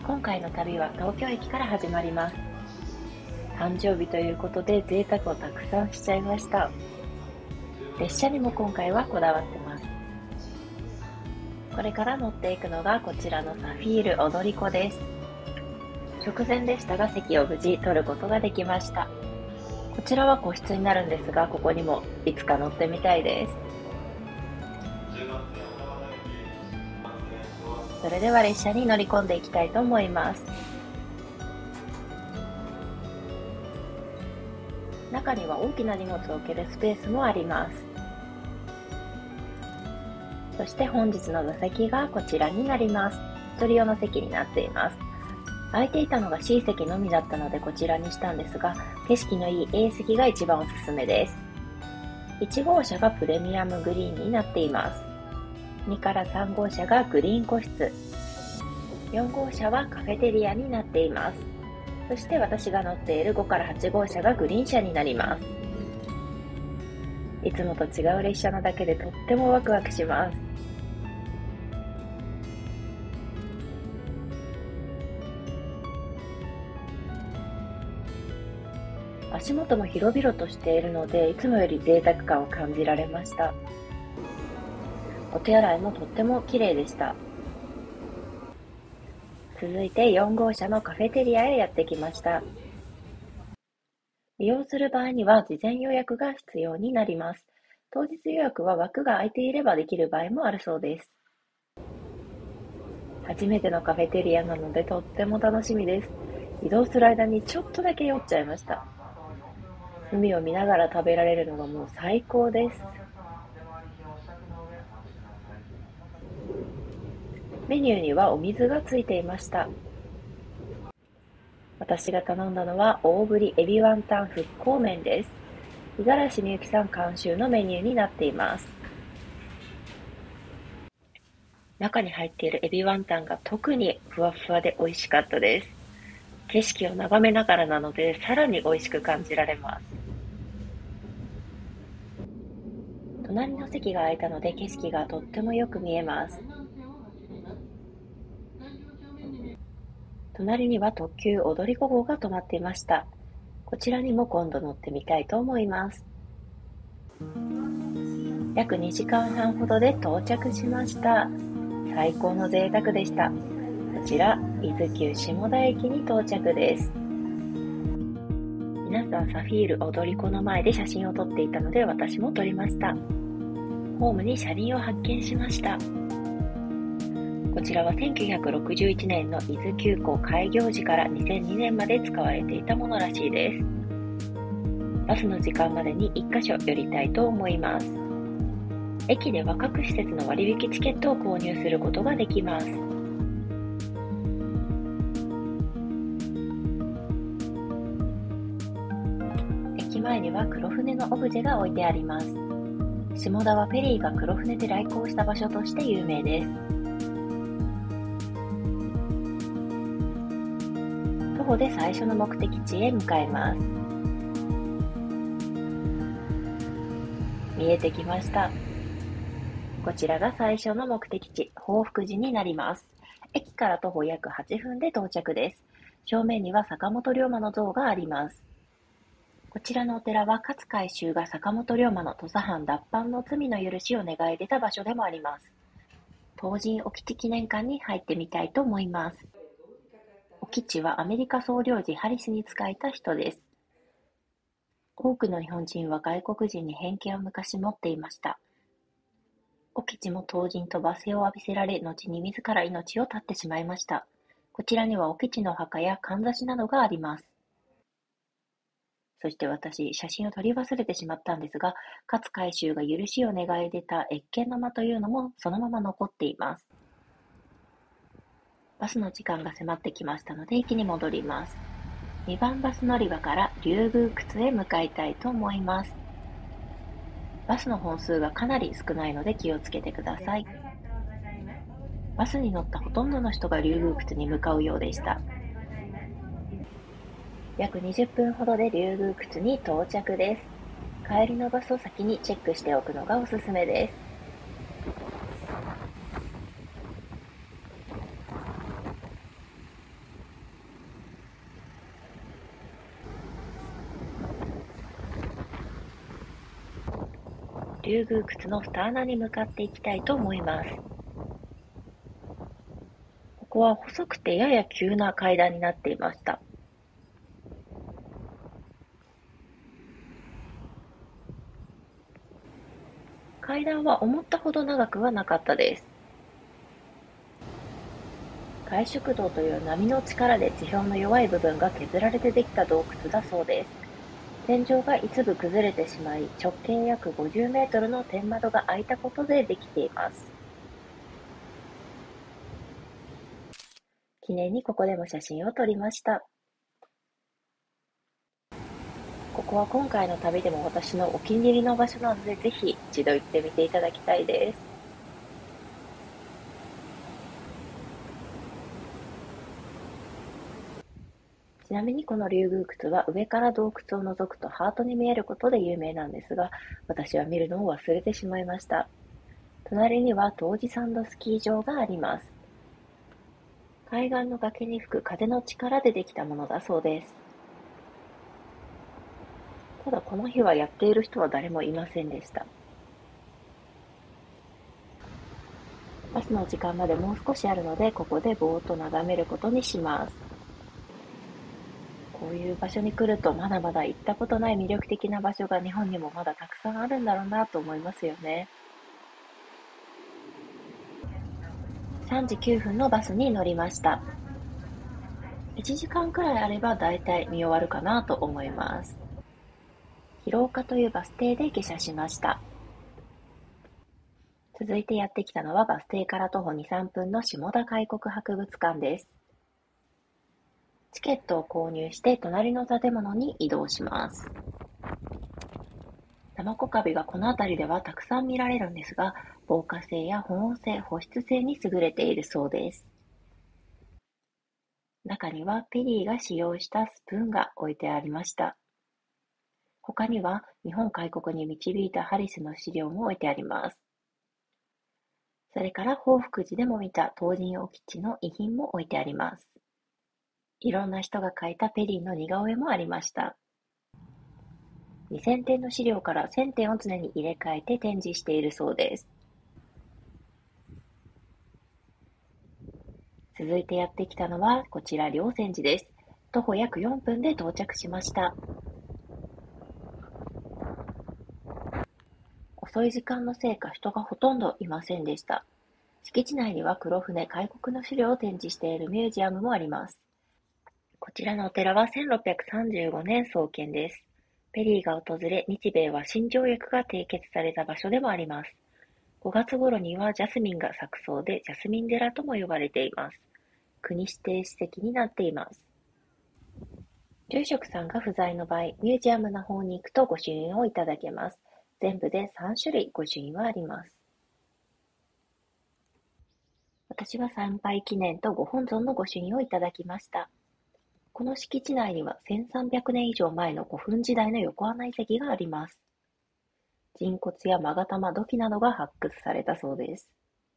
今回の旅は東京駅から始まります。誕生日ということで贅沢をたくさんしちゃいました。列車にも今回はこだわってます。これから乗っていくのがこちらのサフィール踊り子です。直前でしたが席を無事取ることができました。こちらは個室になるんですが、ここにもいつか乗ってみたいです。それでは列車に乗り込んでいきたいと思います。中には大きな荷物を置けるスペースもあります。そして本日の座席がこちらになります。一人用の席になっています。空いていたのが C 席のみだったのでこちらにしたんですが、景色のいい A 席が一番おすすめです。1号車がプレミアムグリーンになっています。2から3号車がグリーン個室。4号車はカフェテリアになっています。そして私が乗っている5から8号車がグリーン車になります。いつもと違う列車なだけでとってもワクワクします。足元も広々としているので、いつもより贅沢感を感じられました。お手洗いもとっても綺麗でした。続いて4号車のカフェテリアへやってきました。利用する場合には事前予約が必要になります。当日予約は枠が空いていればできる場合もあるそうです。初めてのカフェテリアなのでとっても楽しみです。移動する間にちょっとだけ酔っちゃいました。海を見ながら食べられるのがもう最高です。メニューにはお水がついていました。私が頼んだのは大ぶりエビワンタン復興麺です。五十嵐美幸さん監修のメニューになっています。中に入っているエビワンタンが特にふわふわで美味しかったです。景色を眺めながらなのでさらに美味しく感じられます。隣の席が空いたので景色がとってもよく見えます。隣には特急踊り子号が止まっていました。こちらにも今度乗ってみたいと思います。約2時間半ほどで到着しました。最高の贅沢でした。こちら、伊豆急下田駅に到着です。皆さんサフィール踊り子の前で写真を撮っていたので私も撮りました。ホームに車輪を発見しました。こちらは1961年の伊豆急行開業時から2002年まで使われていたものらしいです。バスの時間までに1カ所寄りたいと思います。駅では各施設の割引チケットを購入することができます。駅前には黒船のオブジェが置いてあります。下田はフェリーが黒船で来航した場所として有名です。徒歩で最初の目的地へ向かいます。見えてきました。こちらが最初の目的地、報福寺になります。駅から徒歩約8分で到着です。正面には坂本龍馬の像があります。こちらのお寺は勝海舟が坂本龍馬の土佐藩脱藩の罪の許しを願い出た場所でもあります。東神沖地記念館に入ってみたいと思います。沖地はアメリカ総領事ハリスに仕えた人です。多くの日本人は外国人に偏見を昔持っていました。沖地も東人と罵声を浴びせられ、後に自ら命を絶ってしまいました。こちらには沖地の墓やかんざしなどがあります。そして私、写真を撮り忘れてしまったんですが、勝海舟が許しを願い出た謁見の間というのもそのまま残っています。バスの時間が迫ってきましたので駅に戻ります。2番バス乗り場から竜宮窟へ向かいたいと思います。バスの本数がかなり少ないので気をつけてください。バスに乗ったほとんどの人が竜宮窟に向かうようでした。約20分ほどで竜宮窟に到着です。帰りのバスを先にチェックしておくのがおすすめです。 竜宮窟の二穴に向かっていきたいと思います。ここは細くてやや急な階段になっていました。階段は思ったほど長くはなかったです。外宿道という波の力で地表の弱い部分が削られてできた洞窟だそうです。天井が一部崩れてしまい、直径約50メートルの天窓が開いたことでできています。記念にここでも写真を撮りました。ここは今回の旅でも私のお気に入りの場所なので、ぜひ一度行ってみていただきたいです。ちなみにこの竜宮窟は上から洞窟を覗くとハートに見えることで有名なんですが、私は見るのを忘れてしまいました。隣には冬至サンドスキー場があります。海岸の崖に吹く風の力でできたものだそうです。ただこの日はやっている人は誰もいませんでした。バスの時間までもう少しあるので、ここでぼーっと眺めることにします。こういう場所に来るとまだまだ行ったことない魅力的な場所が日本にもまだたくさんあるんだろうなと思いますよね。3時9分のバスに乗りました。1時間くらいあればだいたい見終わるかなと思います。広岡というバス停で下車しました。続いてやってきたのはバス停から徒歩2、3分の下田開国博物館です。チケットを購入して隣の建物に移動します。ナマコカビがこの辺りではたくさん見られるんですが、防火性や保温性、保湿性に優れているそうです。中にはペリーが使用したスプーンが置いてありました。他には日本開国に導いたハリスの資料も置いてあります。それから報福寺でも見た東尋興地の遺品も置いてあります。いろんな人が描いたペリーの似顔絵もありました。2000点の資料から1000点を常に入れ替えて展示しているそうです。続いてやってきたのはこちら霊泉寺です。徒歩約4分で到着しました。遅い時間のせいか人がほとんどいませんでした。敷地内には黒船開国の資料を展示しているミュージアムもあります。こちらのお寺は1635年創建です。ペリーが訪れ、日米和親条約が締結された場所でもあります。5月頃にはジャスミンが咲くそうで、ジャスミン寺とも呼ばれています。国指定史跡になっています。住職さんが不在の場合、ミュージアムの方に行くと御朱印をいただけます。全部で3種類御朱印はあります。私は参拝記念とご本尊の御朱印をいただきました。この敷地内には1300年以上前の古墳時代の横穴遺跡があります。人骨や勾玉土器などが発掘されたそうです。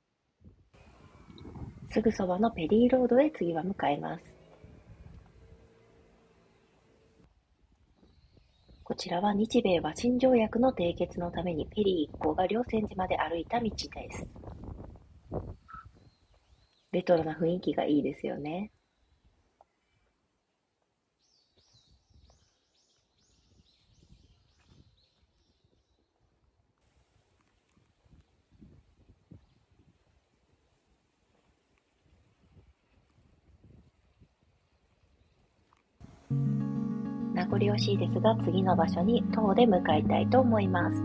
すぐそばのペリーロードへ次は向かいます。こちらは日米和親条約の締結のためにペリー一行が霊泉寺まで歩いた道です。レトロな雰囲気がいいですよね。名残惜しいですが、次の場所に徒歩で向かいたいと思います。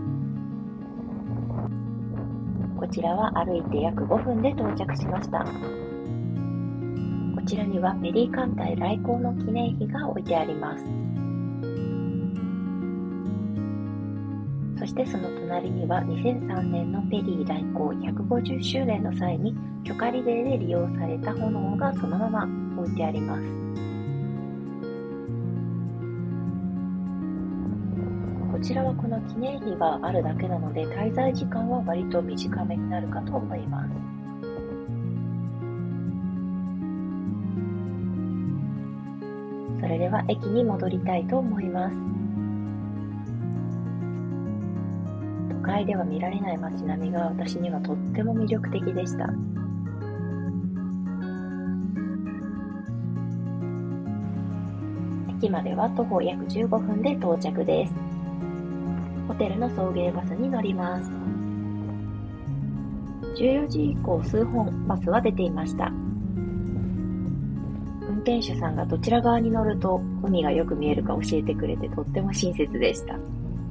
こちらは歩いて約5分で到着しました。こちらにはペリー艦隊来航の記念碑が置いてあります。そしてその隣には2003年のペリー来航150周年の際に許可リレーで利用された炎がそのまま置いてあります。こちらはこの記念碑があるだけなので滞在時間は割と短めになるかと思います。それでは駅に戻りたいと思います。 階では見られない街並みが私にはとっても魅力的でした。駅までは徒歩約15分で到着です。ホテルの送迎バスに乗ります。14時以降数本バスは出ていました。運転手さんがどちら側に乗ると海がよく見えるか教えてくれてとっても親切でした。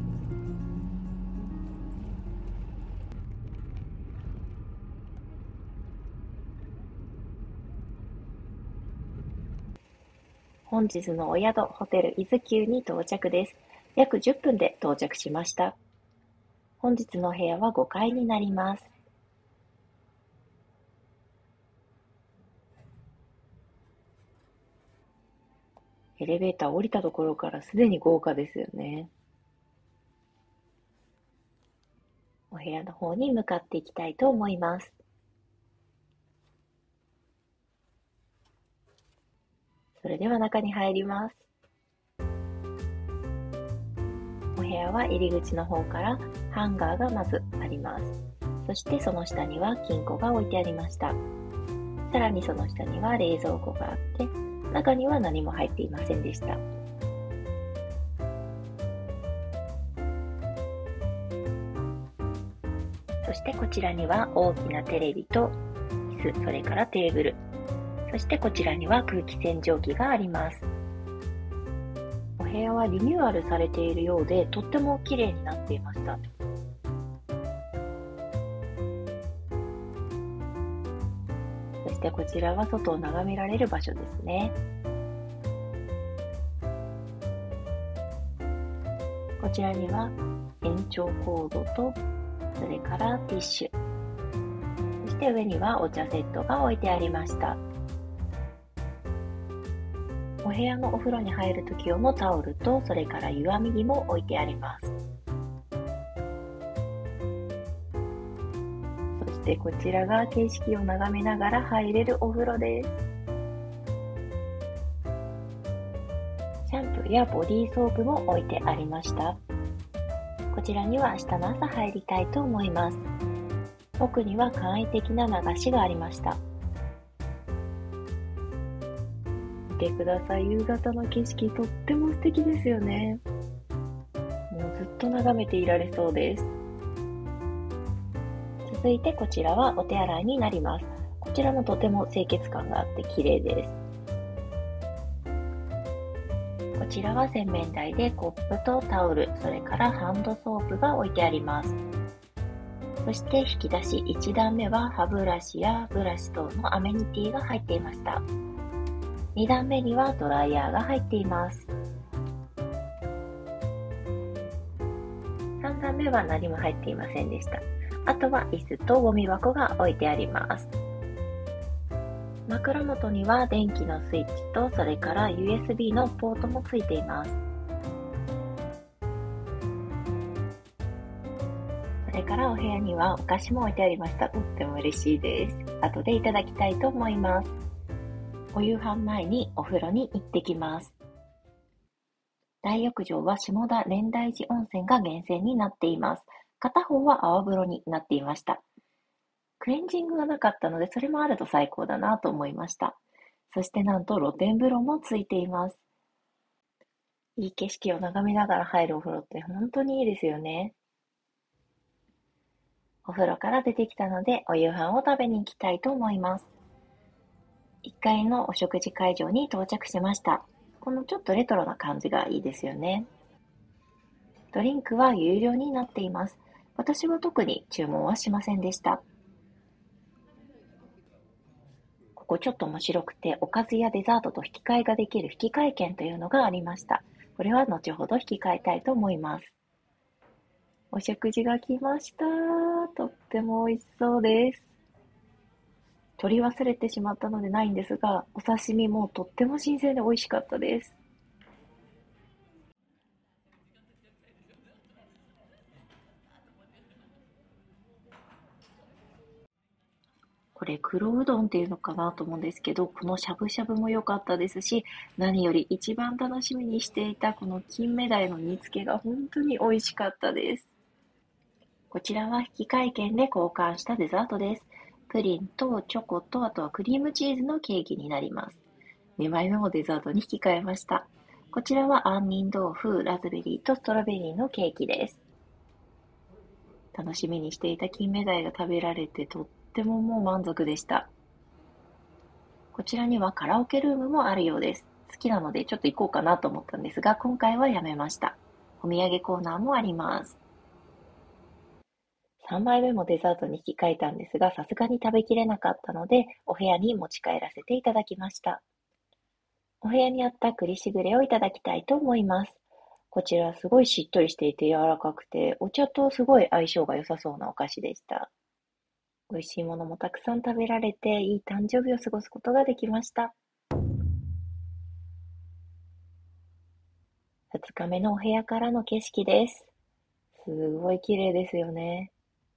本日のお宿、ホテル伊豆急に到着です。約10分で到着しました。本日のお部屋は5階になります。エレベーター降りたところからすでに豪華ですよね。お部屋の方に向かっていきたいと思います。それでは中に入ります。お部屋は入り口の方からハンガーがまずあります。そしてその下には金庫が置いてありました。さらにその下には冷蔵庫があって、中には何も入っていませんでした。そしてこちらには大きなテレビと椅子、それからテーブル。そしてこちらには空気清浄機があります。お部屋はリニューアルされているようで、とっても綺麗になっていました。そしてこちらは外を眺められる場所ですね。こちらには延長コードと、それからティッシュ。そして上にはお茶セットが置いてありました。お部屋のお風呂に入るとき用のタオルと、それから湯あみ着も置いてあります。そしてこちらが景色を眺めながら入れるお風呂です。シャンプーやボディーソープも置いてありました。こちらには明日の朝入りたいと思います。奥には簡易的な流しがありました。見てください。夕方の景色とっても素敵ですよね。もうずっと眺めていられそうです。続いてこちらはお手洗いになります。こちらもとても清潔感があって綺麗です。こちらは洗面台でコップとタオル、それからハンドソープが置いてあります。そして引き出し1段目は歯ブラシやブラシ等のアメニティが入っていました。2段目にはドライヤーが入っています。3段目は何も入っていませんでした。あとは椅子とゴミ箱が置いてあります。枕元には電気のスイッチと、それから USB のポートもついています。それからお部屋にはお菓子も置いてありました。とっても嬉しいです。後でいただきたいと思います。お夕飯前にお風呂に行ってきます。大浴場は下田蓮台寺温泉が源泉になっています。片方は泡風呂になっていました。クレンジングがなかったので、それもあると最高だなと思いました。そしてなんと露天風呂もついています。いい景色を眺めながら入るお風呂って本当にいいですよね。お風呂から出てきたので、お夕飯を食べに行きたいと思います。1階のお食事会場に到着しました。このちょっとレトロな感じがいいですよね。ドリンクは有料になっています。私は特に注文はしませんでした。ここちょっと面白くて、おかずやデザートと引き換えができる引き換え券というのがありました。これは後ほど引き換えたいと思います。お食事が来ました。とっても美味しそうです。取り忘れてしまったのでないんですが、お刺身もとっても新鮮で美味しかったです。これ黒うどんっていうのかなと思うんですけど、このしゃぶしゃぶも良かったですし、何より一番楽しみにしていたこの金目鯛の煮付けが本当に美味しかったです。 こちらは引換券で交換したデザートです。プリンとチョコと、あとはクリームチーズのケーキになります。2枚目もデザートに引き換えました。こちらは杏仁豆腐、ラズベリーとストロベリーのケーキです。楽しみにしていた金目鯛が食べられてとってももう満足でした。こちらにはカラオケルームもあるようです。好きなのでちょっと行こうかなと思ったんですが、今回はやめました。お土産コーナーもあります。3枚目もデザートに引き換えたんですが、さすがに食べきれなかったので、お部屋に持ち帰らせていただきました。お部屋にあった栗しぐれをいただきたいと思います。こちらすごいしっとりしていて柔らかくて、お茶とすごい相性が良さそうなお菓子でした。美味しいものもたくさん食べられて、いい誕生日を過ごすことができました。2日目のお部屋からの景色です。すごい綺麗ですよね。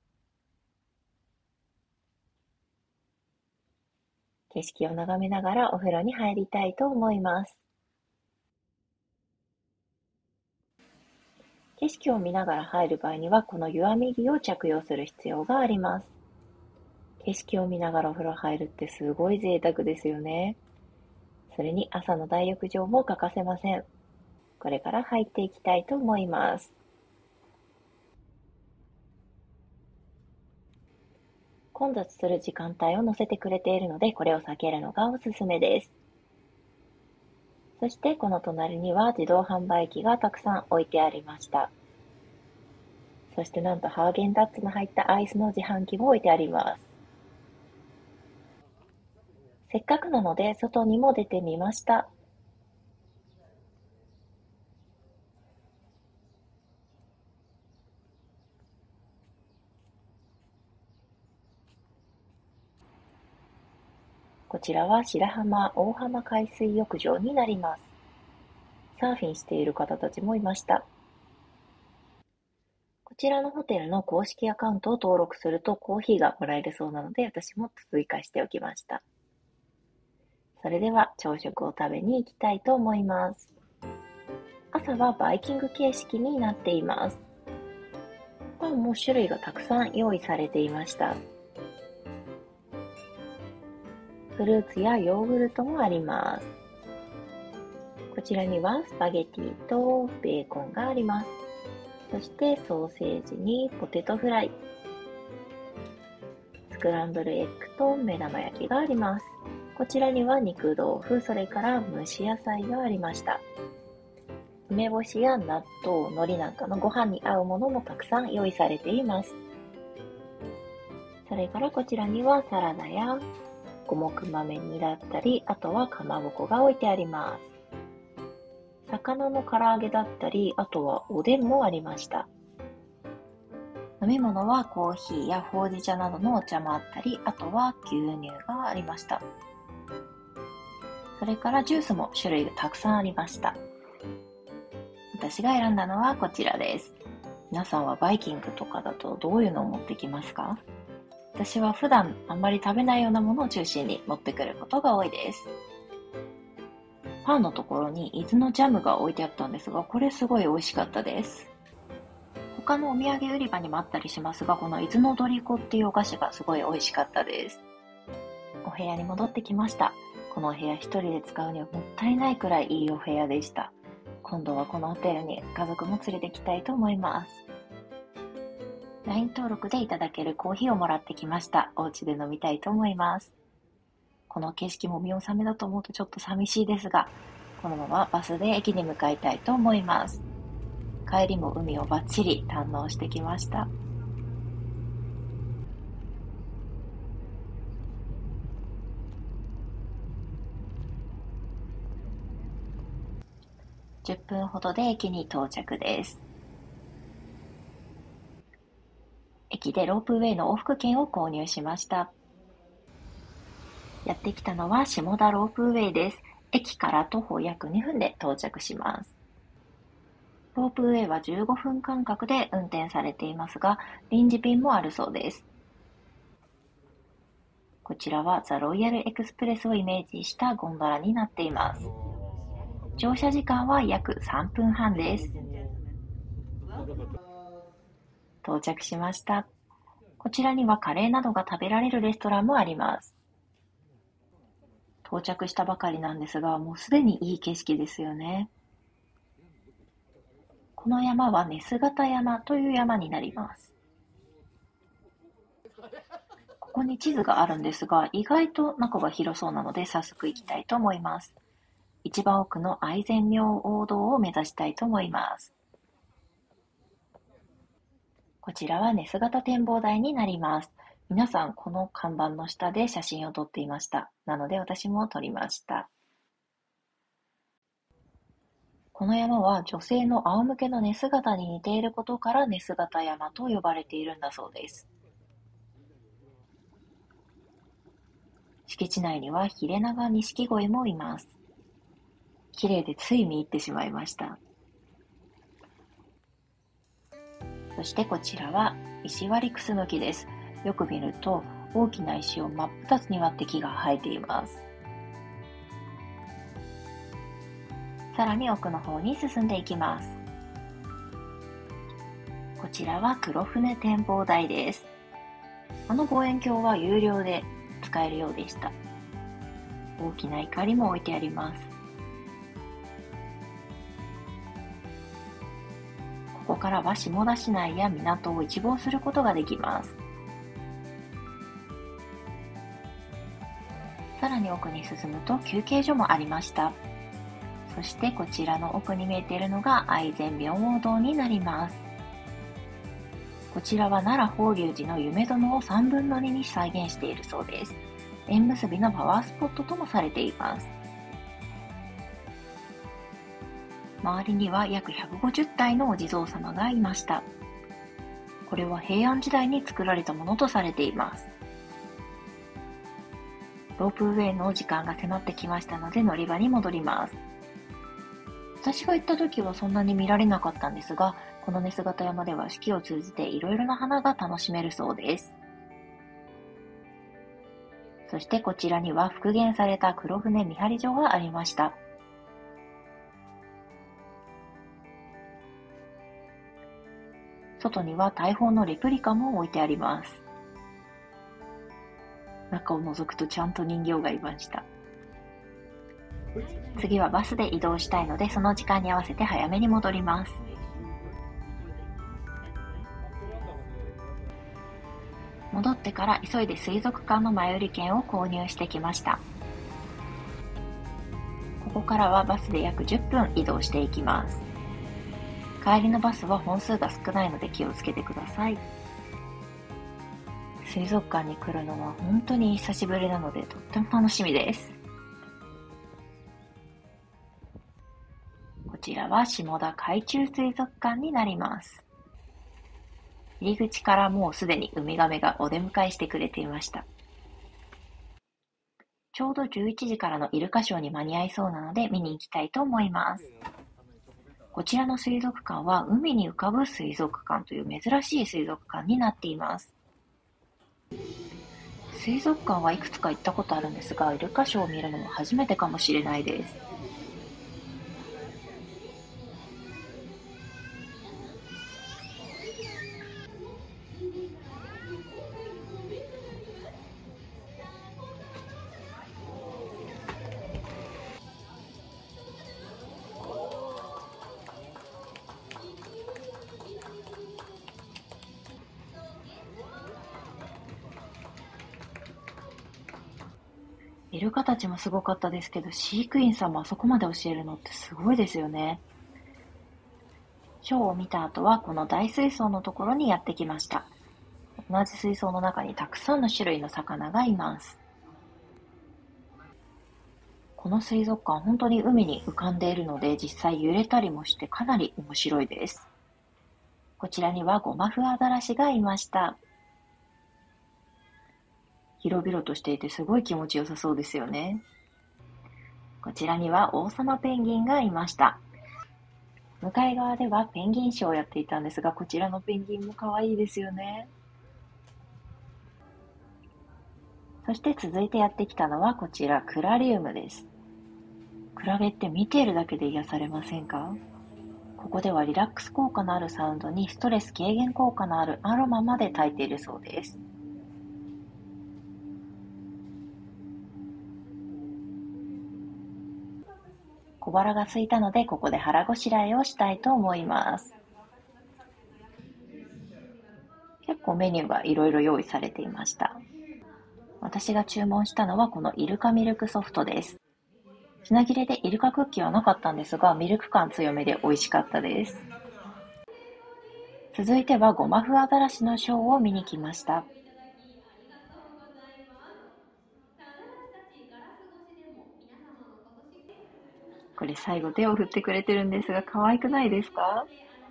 景色を眺めながらお風呂に入りたいと思います。景色を見ながら入る場合には、この湯あみ着を着用する必要があります。景色を見ながらお風呂入るってすごい贅沢ですよね。それに朝の大浴場も欠かせません。これから入っていきたいと思います。混雑する時間帯を載せてくれているので、これを避けるのがおすすめです。そしてこの隣には自動販売機がたくさん置いてありました。そしてなんとハーゲンダッツの入ったアイスの自販機も置いてあります。せっかくなので外にも出てみました。こちらは白浜大浜海水浴場になります。サーフィンしている方たちもいました。こちらのホテルの公式アカウントを登録するとコーヒーがもらえるそうなので、私も追加しておきました。それでは朝食を食べに行きたいと思います。朝はバイキング形式になっています。パンも種類がたくさん用意されていました。フルーツやヨーグルトもあります。こちらにはスパゲティとベーコンがあります。そしてソーセージにポテトフライ、スクランブルエッグと目玉焼きがあります。こちらには肉豆腐、それから蒸し野菜がありました。梅干しや納豆、海苔なんかのご飯に合うものもたくさん用意されています。それからこちらにはサラダや五目豆煮だったり、あとはかまぼこが置いてあります。魚の唐揚げだったり、あとはおでんもありました。飲み物はコーヒーやほうじ茶などのお茶もあったり、あとは牛乳がありました。それからジュースも種類がたくさんありました。私が選んだのはこちらです。皆さんはバイキングとかだとどういうのを持ってきますか？私は普段あんまり食べないようなものを中心に持ってくることが多いです。パンのところに伊豆のジャムが置いてあったんですが、これすごい美味しかったです。他のお土産売り場にもあったりしますが、この伊豆のドリコっていうお菓子がすごい美味しかったです。お部屋に戻ってきました。このお部屋一人で使うにはもったいないくらいいいお部屋でした。今度はこのホテルに家族も連れてきたいと思います。LINE 登録でいただけるコーヒーをもらってきました。お家で飲みたいと思います。この景色も見納めだと思うとちょっと寂しいですが、このままバスで駅に向かいたいと思います。帰りも海をバッチリ堪能してきました。10分ほどで駅に到着です。駅でロープウェイの往復券を購入しました。やってきたのは下田ロープウェイです。駅から徒歩約2分で到着します。ロープウェイは15分間隔で運転されていますが、臨時便もあるそうです。こちらはザ・ロイヤルエクスプレスをイメージしたゴンドラになっています。乗車時間は約3分半です。 到着しました。こちらにはカレーなどが食べられるレストランもあります。到着したばかりなんですが、もうすでにいい景色ですよね。この山はネスガタ山という山になります。ここに地図があるんですが、意外と中が広そうなので早速行きたいと思います。一番奥の愛染明王堂を目指したいと思います。こちらはネス型展望台になります。皆さんこの看板の下で写真を撮っていました。なので私も撮りました。この山は女性の仰向けの寝姿に似ていることから寝姿山と呼ばれているんだそうです。敷地内にはヒレナガニシキゴイもいます。綺麗でつい見入ってしまいました。そしてこちらは石割クスノキです。よく見ると大きな石を真っ二つに割って木が生えています。さらに奥の方に進んでいきます。こちらは黒船展望台です。あの望遠鏡は有料で使えるようでした。大きな錨も置いてあります。ここからは下田市内や港を一望することができます。さらに奥に進むと休憩所もありました。そしてこちらの奥に見えているのが愛染明王堂になります。こちらは奈良法隆寺の夢殿を3分の2に再現しているそうです。縁結びのパワースポットともされています。周りには約150体のお地蔵様がいました。これは平安時代に作られたものとされています。ロープウェイの時間が迫ってきましたので乗り場に戻ります。私が行った時はそんなに見られなかったんですが、このネスガタ山では四季を通じていろいろな花が楽しめるそうです。そしてこちらには復元された黒船見張り所がありました。外には大砲のレプリカも置いてあります。中を覗くとちゃんと人形がいました。次はバスで移動したいので、その時間に合わせて早めに戻ります。戻ってから急いで水族館の前売り券を購入してきました。ここからはバスで約10分移動していきます。帰りのバスは本数が少ないので気をつけてください。水族館に来るのは本当に久しぶりなのでとっても楽しみです。こちらは下田海中水族館になります。入り口からもうすでにウミガメがお出迎えしてくれていました。ちょうど11時からのイルカショーに間に合いそうなので見に行きたいと思います。こちらの水族館は海に浮かぶ水族館という珍しい水族館になっています。水族館はいくつか行ったことあるんですが、イルカショーを見るのも初めてかもしれないです。イルカたちもすごかったですけど、飼育員さんもあそこまで教えるのってすごいですよね。ショーを見た後はこの大水槽のところにやってきました。同じ水槽の中にたくさんの種類の魚がいます。この水族館本当に海に浮かんでいるので実際揺れたりもしてかなり面白いです。こちらにはゴマフアザラシがいました。広々としていてすごい気持ちよさそうですよね。こちらには王様ペンギンがいました。向かい側ではペンギンショーをやっていたんですが、こちらのペンギンも可愛いですよね。そして続いてやってきたのはこちらクラリウムです。クラゲって見ているだけで癒されませんか？ ここではリラックス効果のあるサウンドにストレス軽減効果のあるアロマまで焚いているそうです。小腹が空いたのでここで腹ごしらえをしたいと思います。結構メニューがいろいろ用意されていました。私が注文したのはこのイルカミルクソフトです。品切れでイルカクッキーはなかったんですが、ミルク感強めで美味しかったです。続いてはゴマフアザラシのショーを見に来ました。これ最後手を振ってくれてるんですが、可愛くないですか？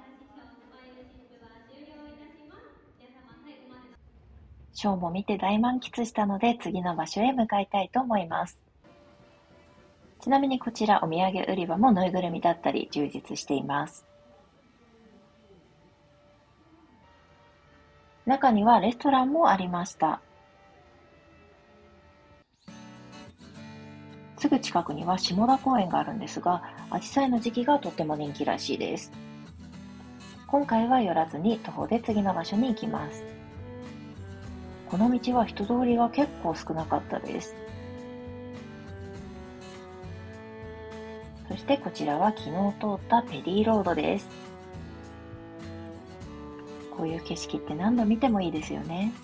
ショーも見て大満喫したので次の場所へ向かいたいと思います。ちなみにこちらお土産売り場もぬいぐるみだったり充実しています。中にはレストランもありました。すぐ近くには下田公園があるんですが、アジサイの時期がとっても人気らしいです。今回は寄らずに徒歩で次の場所に行きます。この道は人通りが結構少なかったです。そしてこちらは昨日通ったペリーロードです。こういう景色って何度見てもいいですよね。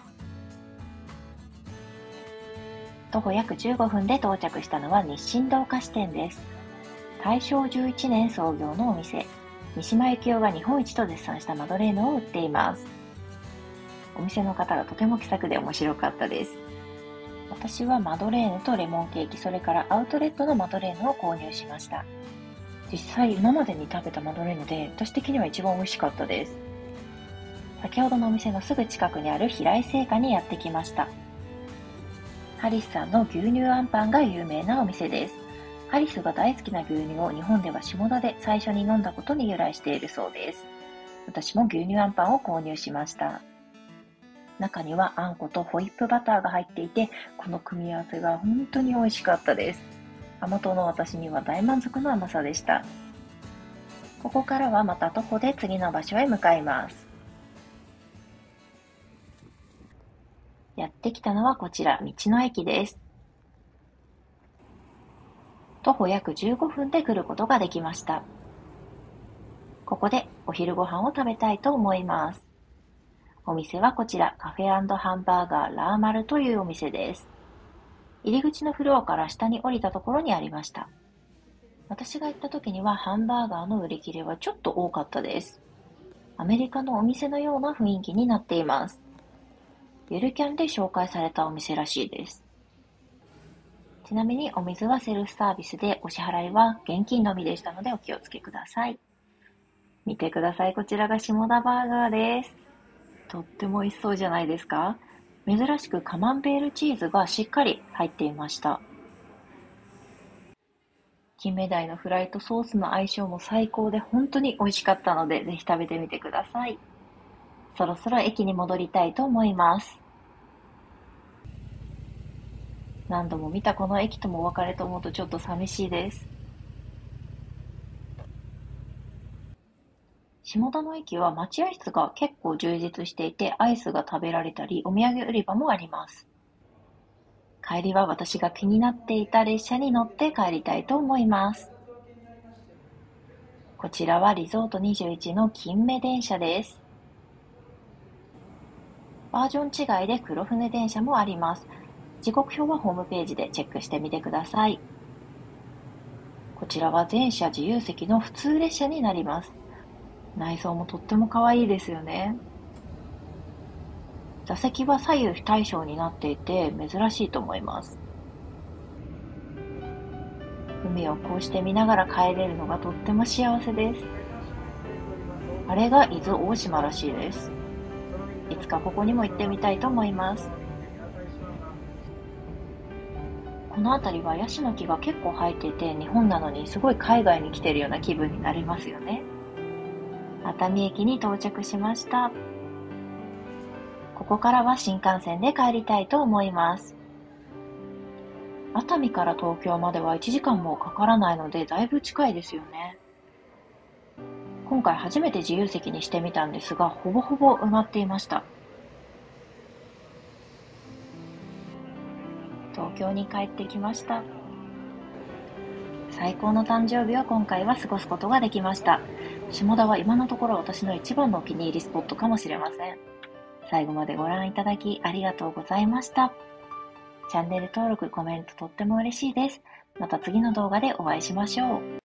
徒歩約15分で到着したのは日清堂菓子店です。大正11年創業のお店。三島由紀夫が日本一と絶賛したマドレーヌを売っています。お店の方がとても気さくで面白かったです。私はマドレーヌとレモンケーキ、それからアウトレットのマドレーヌを購入しました。実際今までに食べたマドレーヌで私的には一番美味しかったです。先ほどのお店のすぐ近くにある平井製菓にやってきました。ハリスさんの牛乳あんパンが有名なお店です。ハリスが大好きな牛乳を日本では下田で最初に飲んだことに由来しているそうです。私も牛乳あんパンを購入しました。中にはあんことホイップバターが入っていて、この組み合わせが本当に美味しかったです。甘党の私には大満足の甘さでした。ここからはまた徒歩で次の場所へ向かいます。やってきたのはこちら、道の駅です。徒歩約15分で来ることができました。ここでお昼ご飯を食べたいと思います。お店はこちら、カフェ&ハンバーガーラーマルというお店です。入り口のフロアから下に降りたところにありました。私が行った時にはハンバーガーの売り切れはちょっと多かったです。アメリカのお店のような雰囲気になっています。ゆるキャンで紹介されたお店らしいです。ちなみにお水はセルフサービスでお支払いは現金のみでしたのでお気をつけください。見てください。こちらが下田バーガーです。とっても美味しそうじゃないですか？珍しくカマンベールチーズがしっかり入っていました。金目鯛のフライとソースの相性も最高で本当に美味しかったのでぜひ食べてみてください。そろそろ駅に戻りたいと思います。何度も見たこの駅ともお別れと思うとちょっと寂しいです。下田の駅は待合室が結構充実していてアイスが食べられたりお土産売り場もあります。帰りは私が気になっていた列車に乗って帰りたいと思います。こちらはリゾート21の金目電車です。バージョン違いで黒船電車もあります。時刻表はホームページでチェックしてみてください。こちらは全車自由席の普通列車になります。内装もとっても可愛いですよね。座席は左右非対称になっていて珍しいと思います。海をこうして見ながら帰れるのがとっても幸せです。あれが伊豆大島らしいです。いつかここにも行ってみたいと思います。この辺りはヤシの木が結構生えていて、日本なのにすごい海外に来てるような気分になりますよね。熱海駅に到着しました。ここからは新幹線で帰りたいと思います。熱海から東京までは1時間もかからないのでだいぶ近いですよね。 今回初めて自由席にしてみたんですが、ほぼほぼ埋まっていました。東京に帰ってきました。最高の誕生日を今回は過ごすことができました。下田は今のところ私の一番のお気に入りスポットかもしれません。最後までご覧いただきありがとうございました。チャンネル登録、コメントとっても嬉しいです。また次の動画でお会いしましょう。